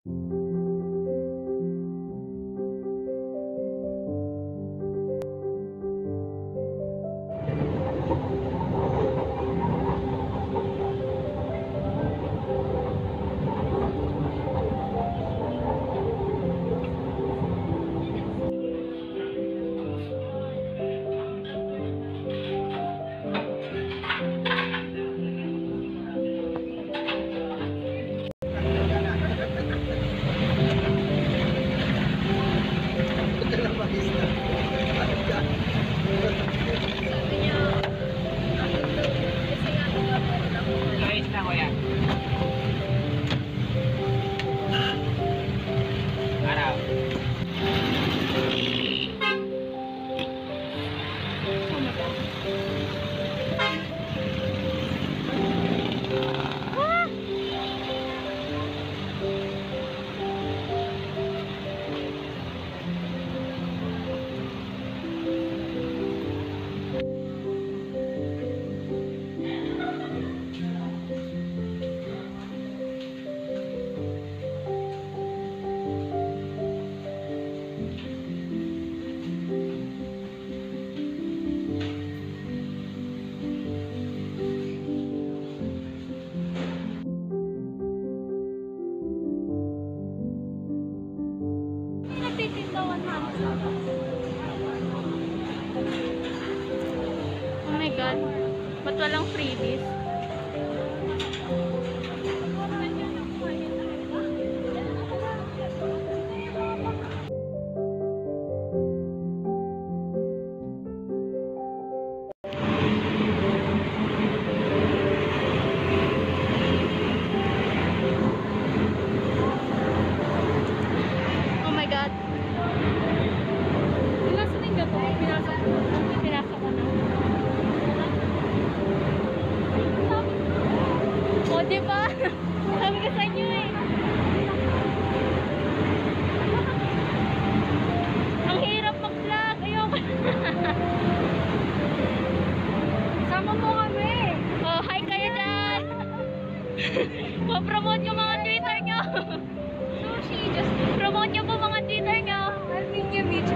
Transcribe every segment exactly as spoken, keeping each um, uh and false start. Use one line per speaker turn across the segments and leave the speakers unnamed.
Oh my God, ba't walang freebies? Oh my God. Pinasok din ka po? Pinasok ko. Pinasok ko na. O, diba? Sabi ko sa inyo eh. Ang hirap mag-vlog. Ayoko. Sama mo kami. Oh, hi kayo dyan. Pa-promote yung mga Twitter nyo. Sushi, just promote nyo po mga Twitter nyo. Arminia Beach.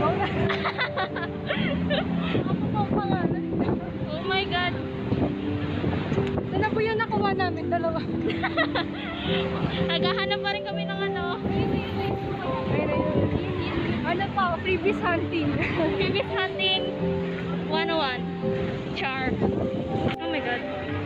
Ako po ang pangalan. Oh my God. Sana po yung nakuha namin, dalawa. Naghahanap pa rin kami ng ano. Ano pa, previous hunting. Previous hunting one oh one. Char. Oh my God.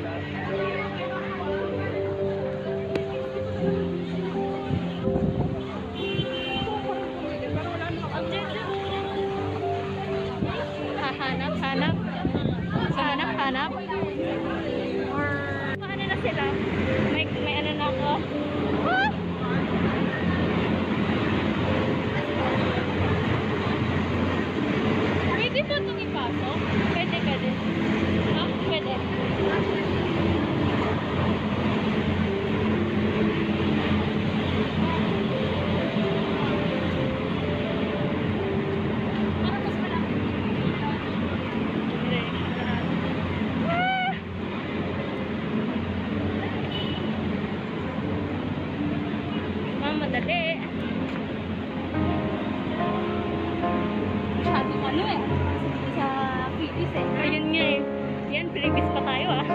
Hanap, hanap. Hanap, hanap. Or paano na sila? May, may ano na ako. Ah! Pwede po itong ipasok? Pwede, pwede. Ha? Pwede. Madali. Masyadong ano eh. Sa Philippines eh. Ayun nga eh. Yan, Philippines pa tayo ah.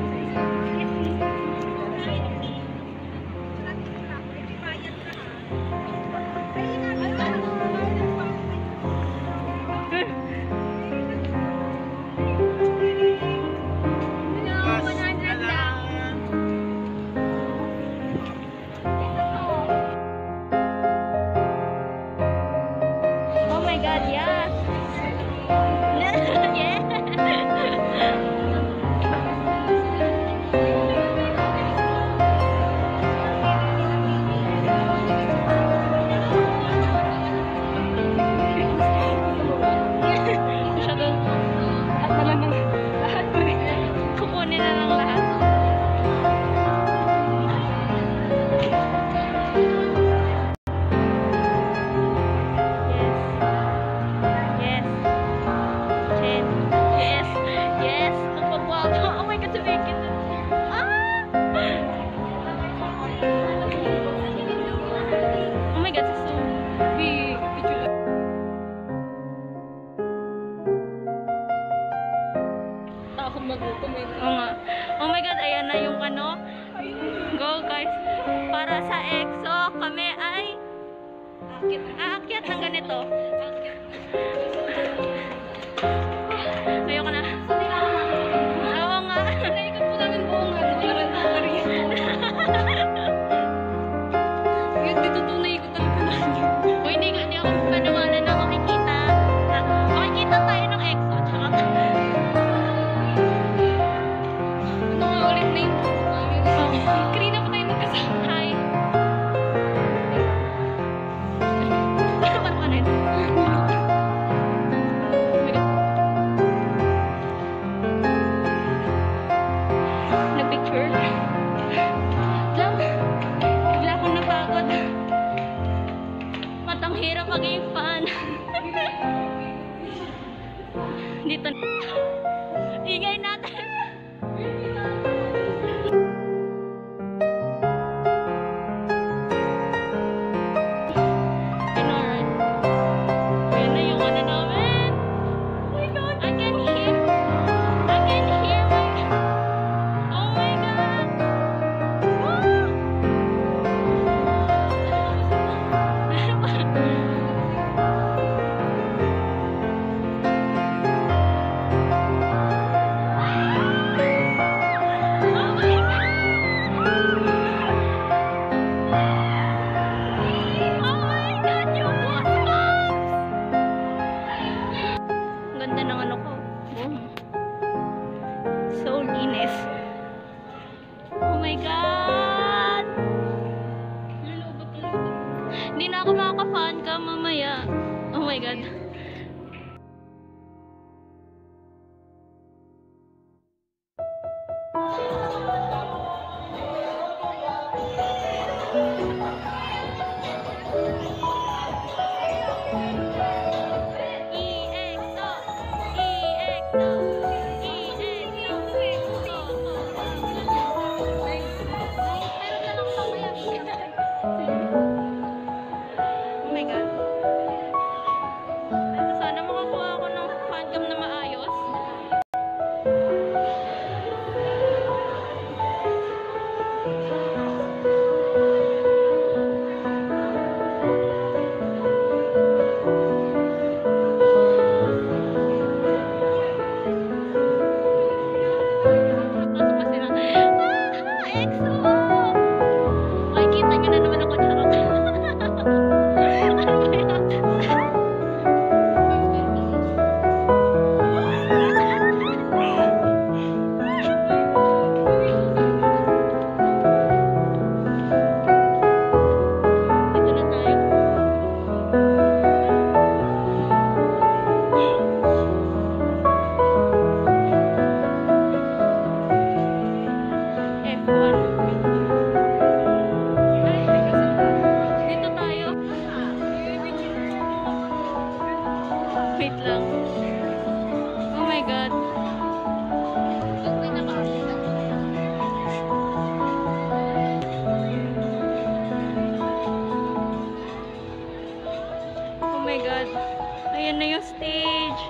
Oh my God, yeah. Kukunin na lang lahat. Yes. So, kami ay aakyat ng ganito. Ayoko na. Oo nga. Naikot po namin buong ano. Yun, dito to naikot talaga namin. O, hindi, hindi ako paniwala na makikita. Makikita tayo ng EXO. Tsaka. Ano nga ulit na yun? Kanina pa tayo magkasama. Hi. Ano ka na yun? Nag-picture. Lang. Bigla akong napagod. Matang hirap maging fan. Dito. Ingay natin. Ganda ng ano ko. Boom. So linis. Oh my God! Hindi na ako makaka-fan ka mamaya. Oh my God. Wait lang. Oh my God. Oh my God. Ayan na yung stage.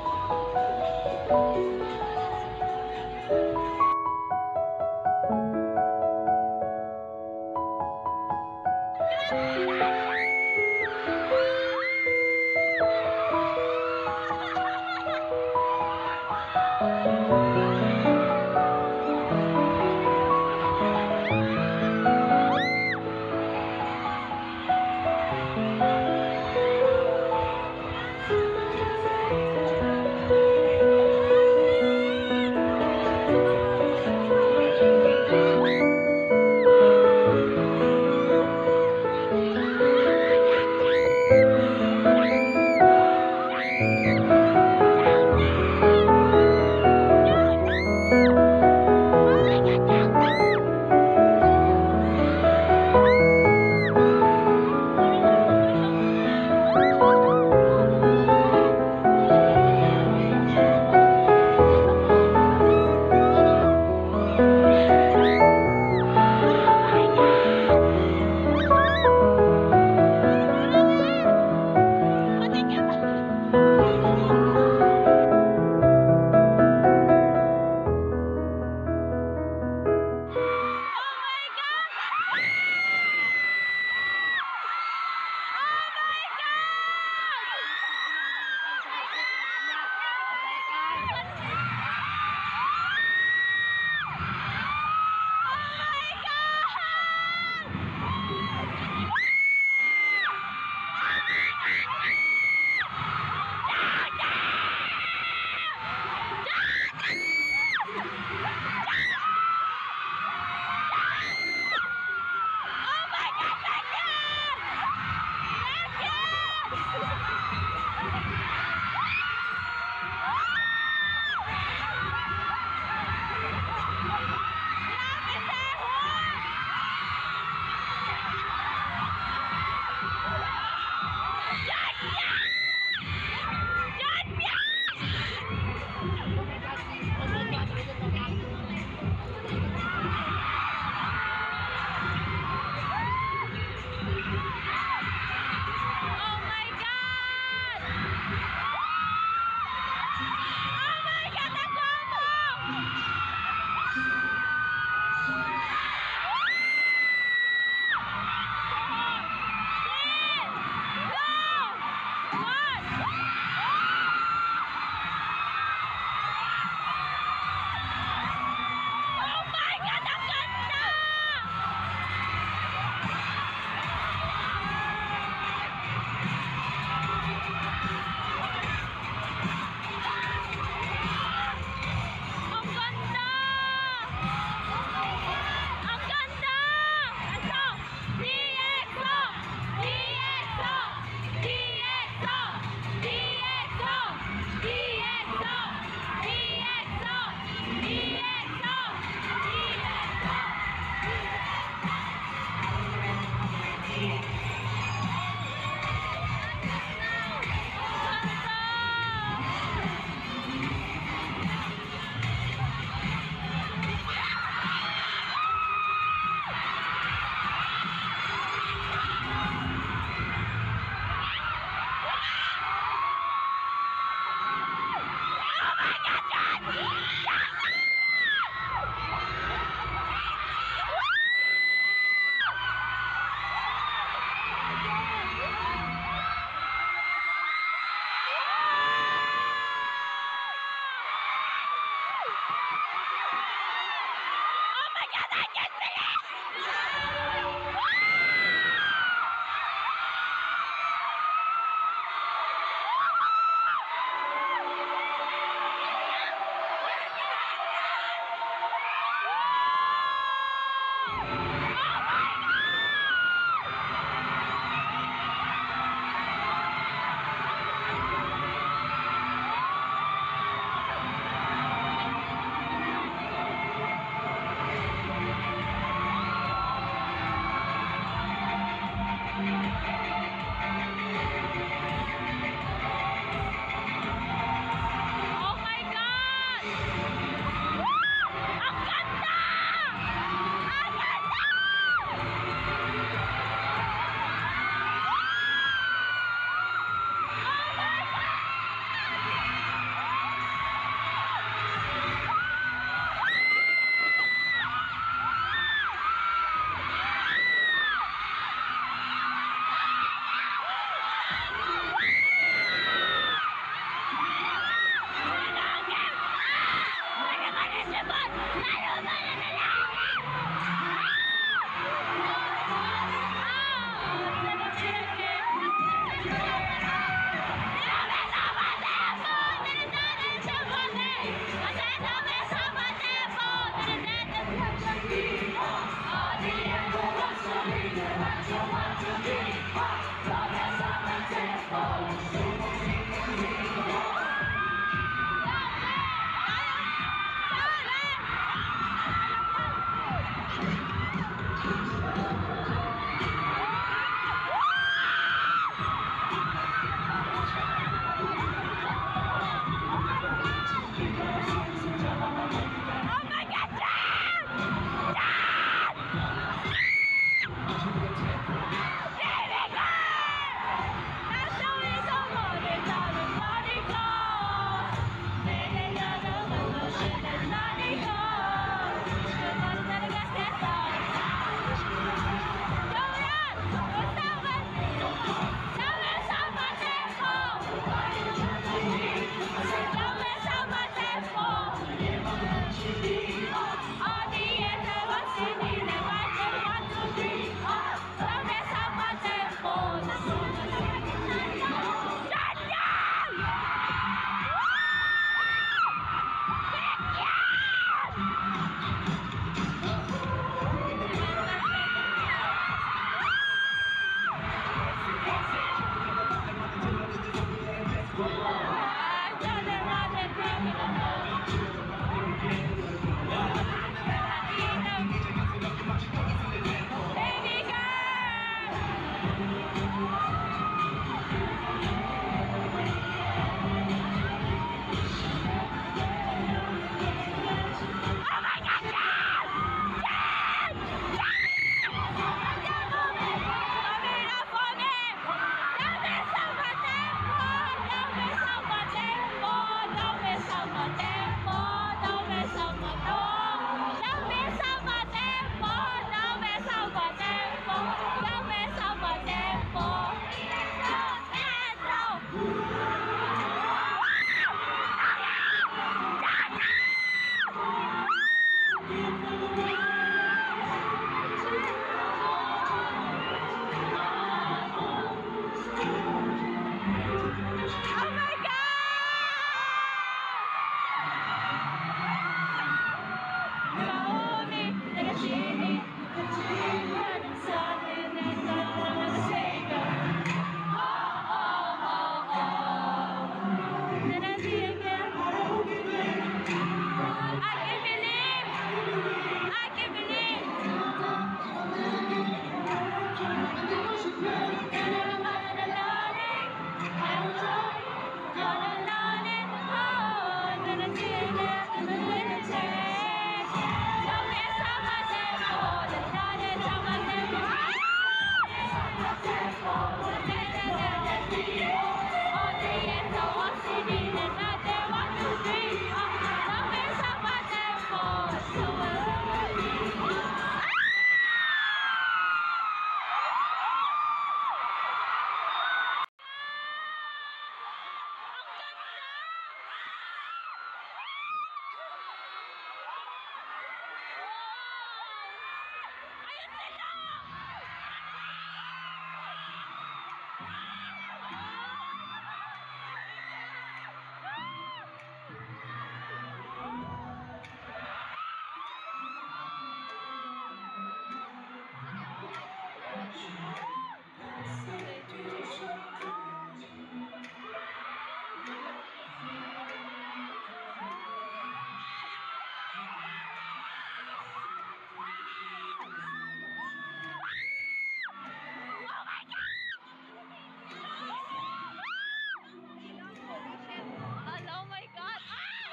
Oh my God! Ay!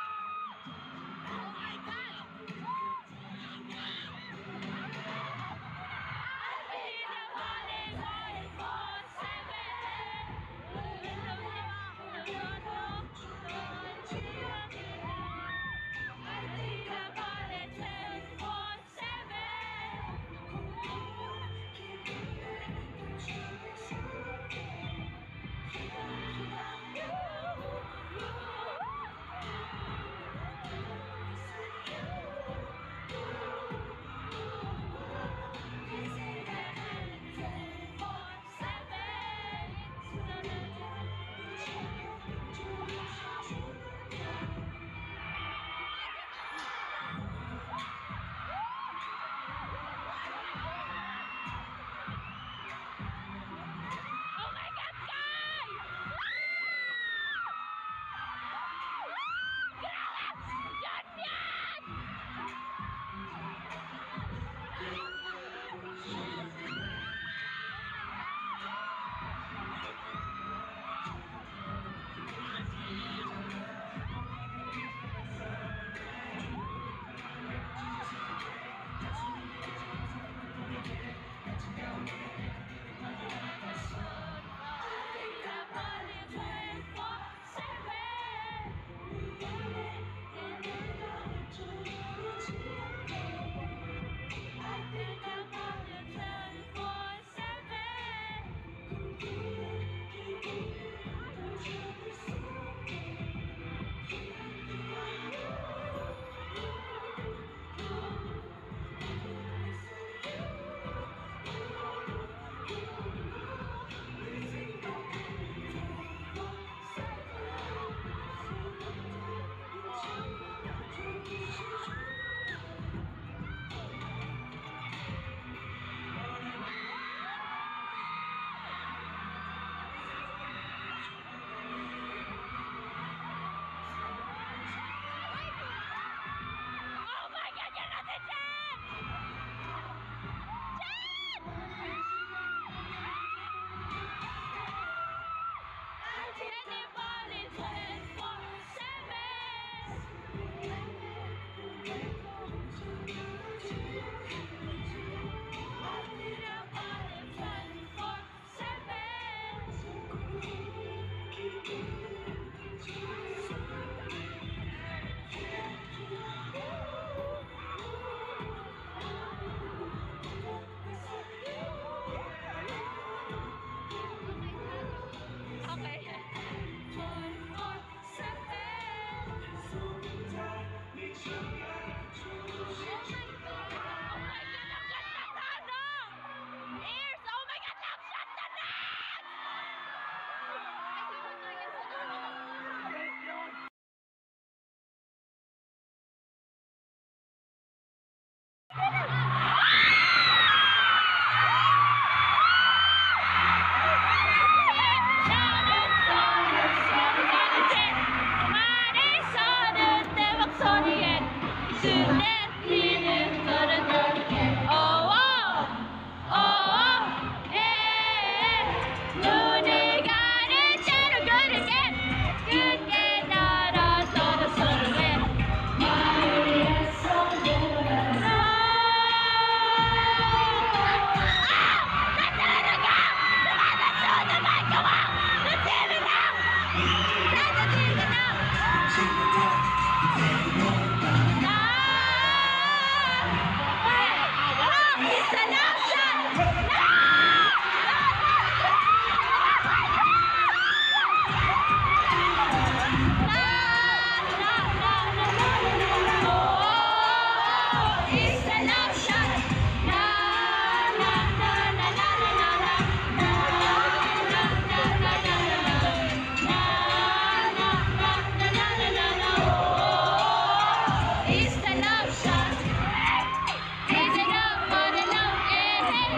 Oh my God!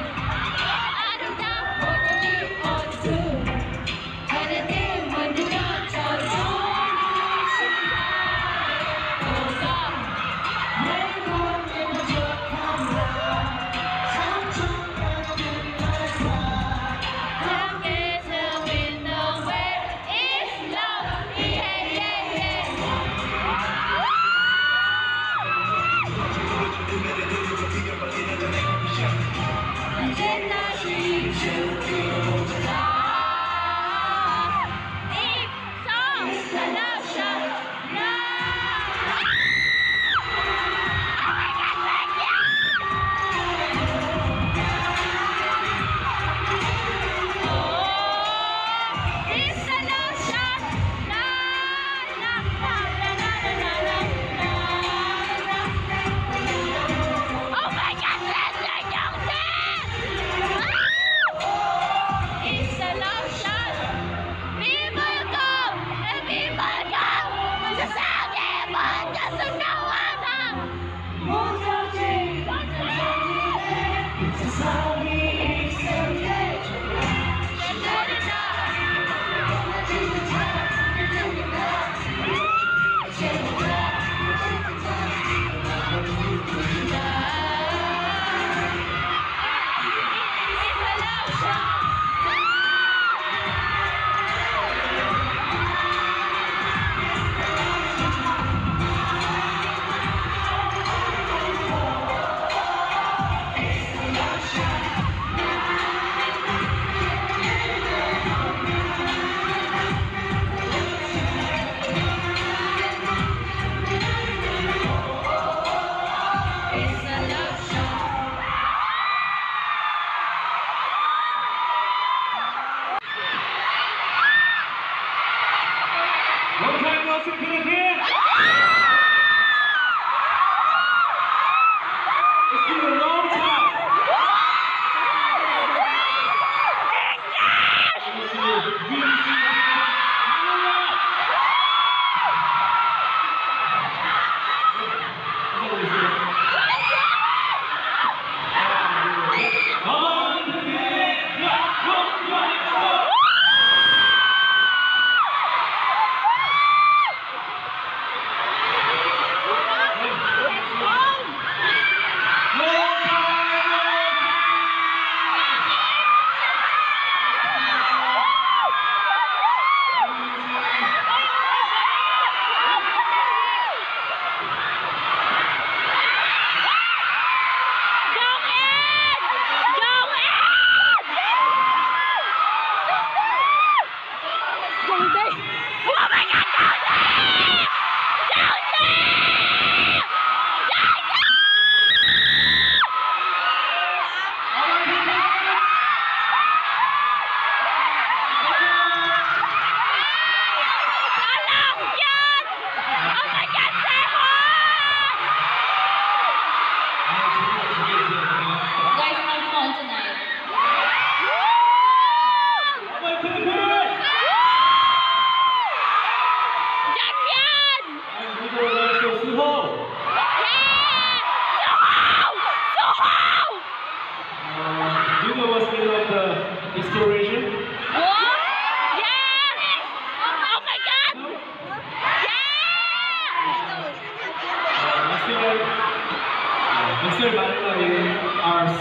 Mister Manila, you are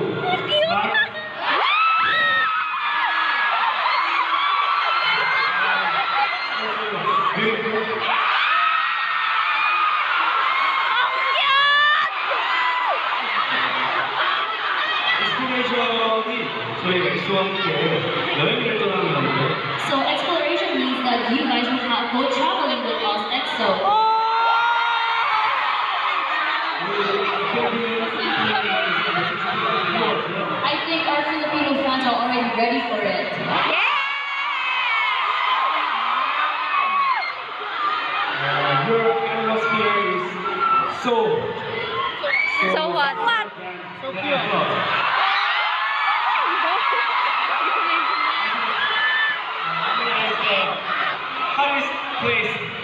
so smart. Beautiful. Exploration이 저희가 이수와 함께 여행을 떠나는 건데.
So exploration means that you guys will have go traveling with us. EXO. I think our Filipino fans are already ready for it.
Yeah!
Uh, your atmosphere is so. So,
So what? What?
So pure. Hottest place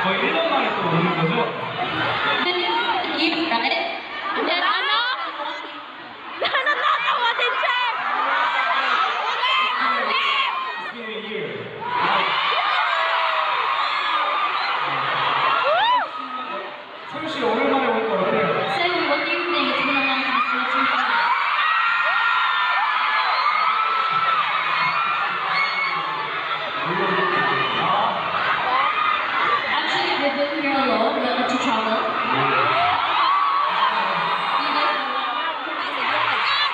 거의 일 년 만에 또 오는 거죠?
You, right?
And then ano? Nanatawa din siya!
It's been a year. 세훈 씨 오랜만에 보니까 어때요?
So, what do you think? It's been a long time since you've been here. Actually, we've been here alone. We don't let you travel. You guys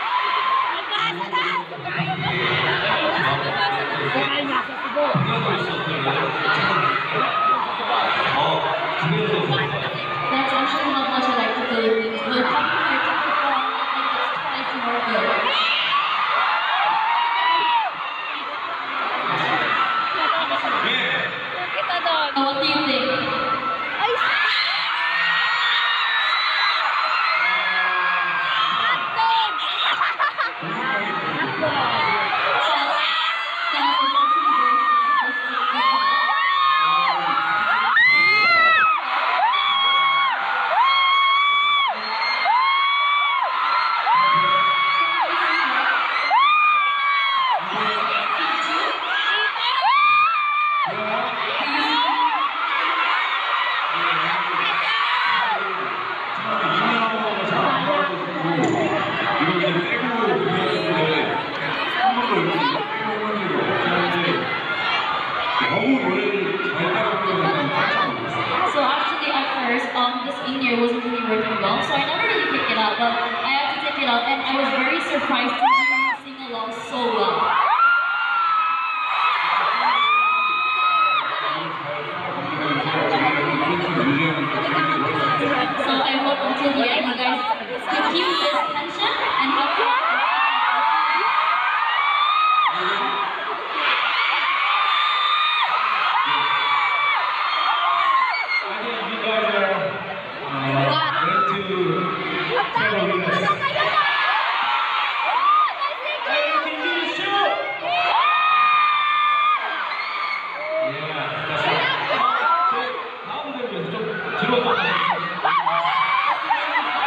That's actually how much I like the Philippines. But coming here to Japan, I think it's twice more good.
Kita doon.
So what do you think?
Ay!
So actually at first, um, this in-ear wasn't really working well, so I never really picked it up, but I had to take it out, and I was very surprised to hear you sing along so well. So I hope until the end you guys can keep this tension and have fun.
I think you guys are uh, ready to settle in this. Hey, can you do the show? Yeah, that's right. 다음 무대를 위해서 좀 뒤로 나가주세요.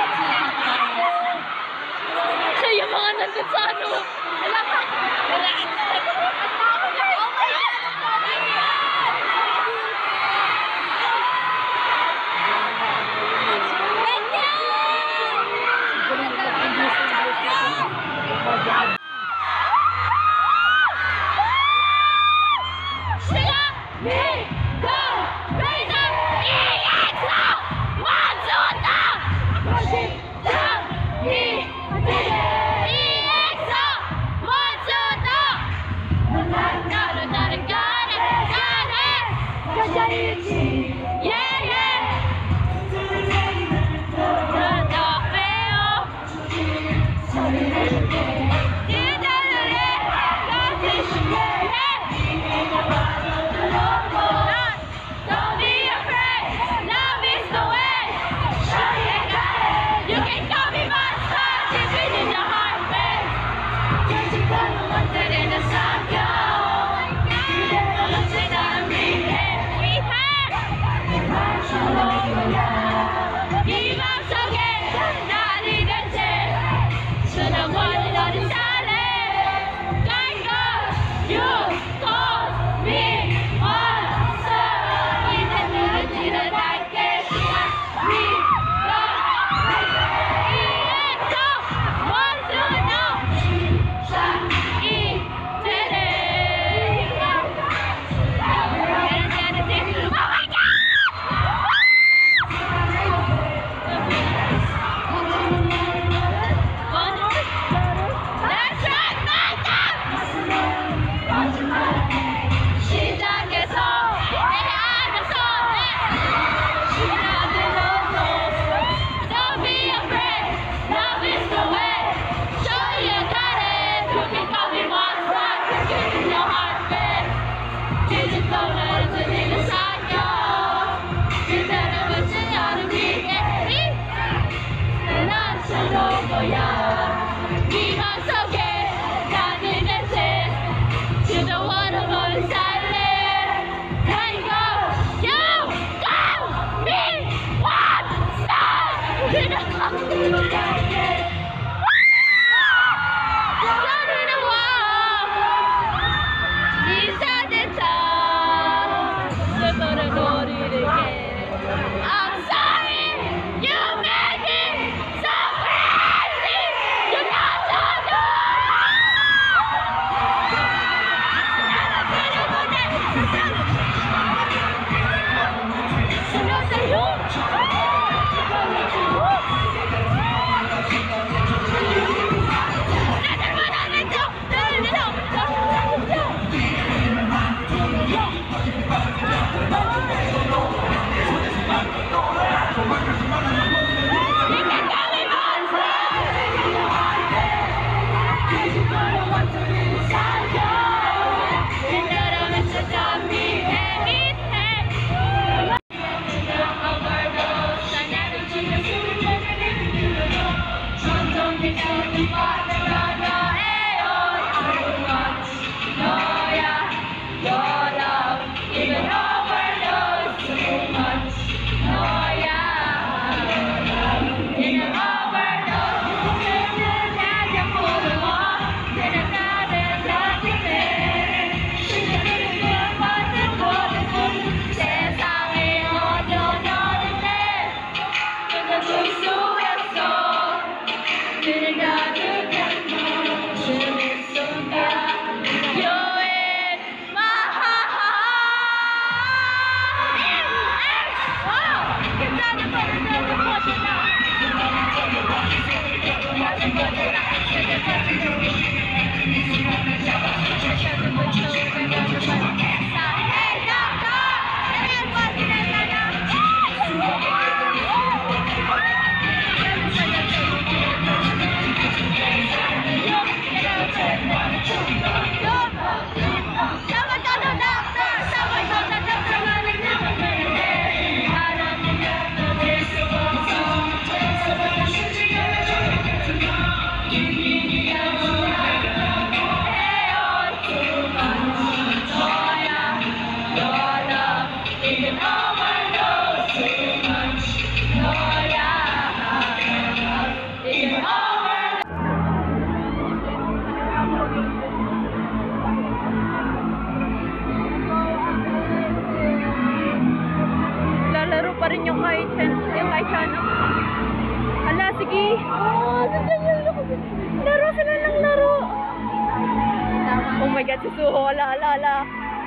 kay Chen, yung kay Chan. Hala, sige. Oh, nandiyan yung laro sila ng laro. Oh my God, si Suho. Hala, hala, hala.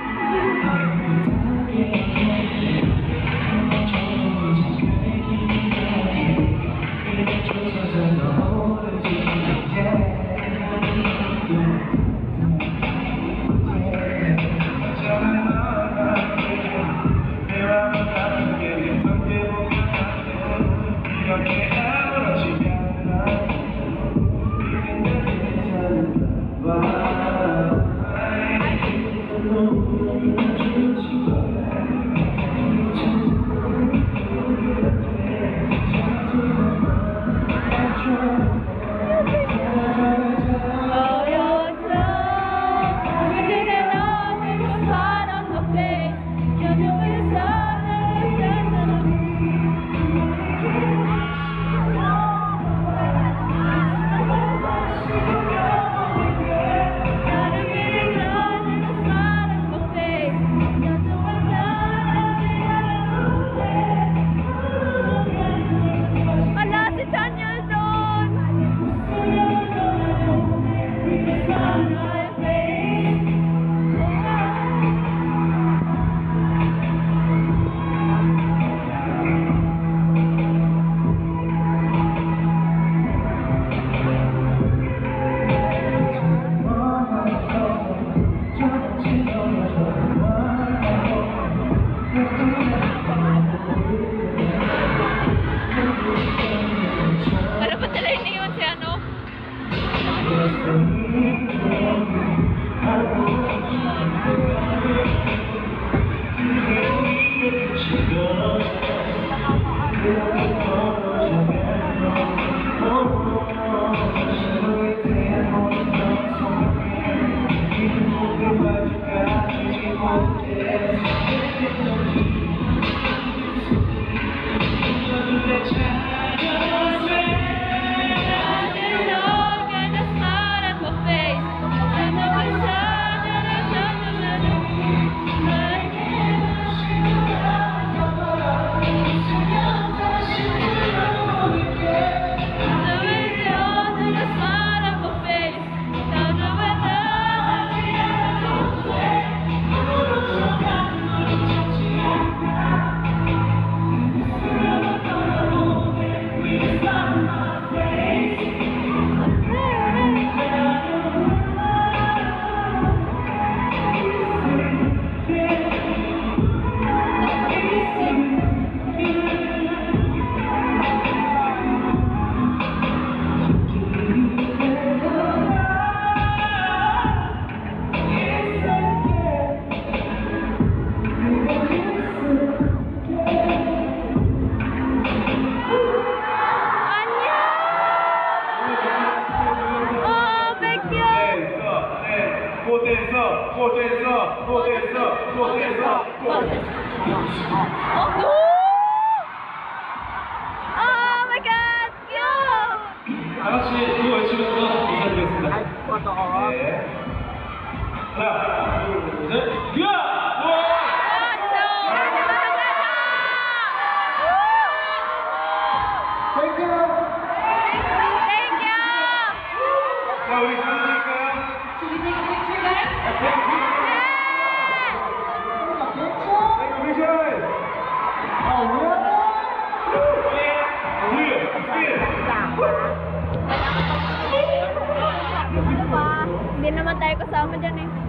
Hindi naman tayo kasama dyan eh.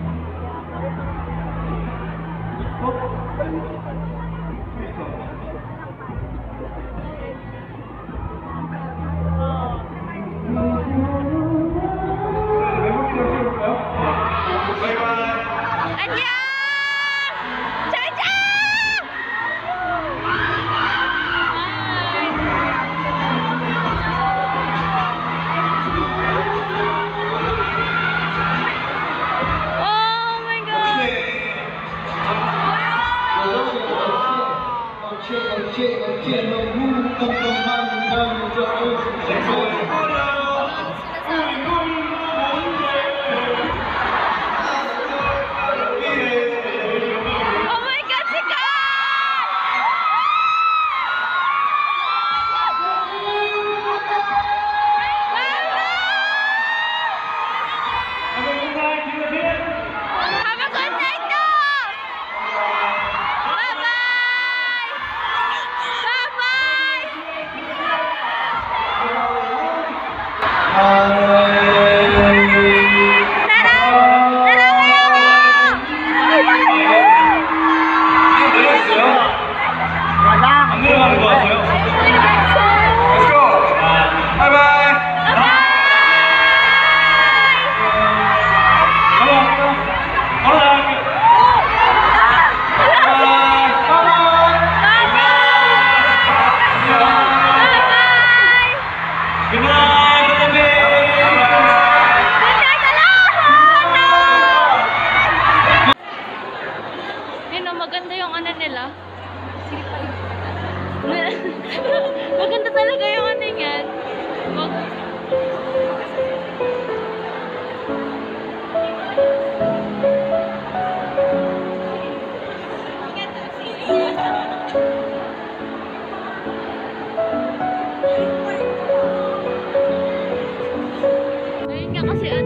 Maganda talaga yung ano yan. Mag Ayun nga kasi